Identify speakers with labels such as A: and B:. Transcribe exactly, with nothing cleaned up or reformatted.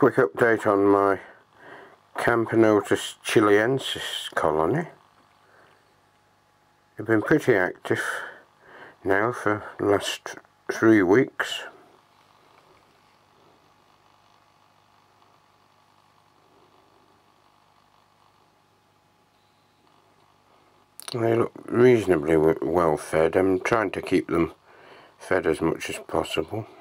A: quick update on my Camponotus chilensis colony. They've been pretty active now for the last three weeks. They look reasonably well fed. I'm trying to keep them fed as much as possible.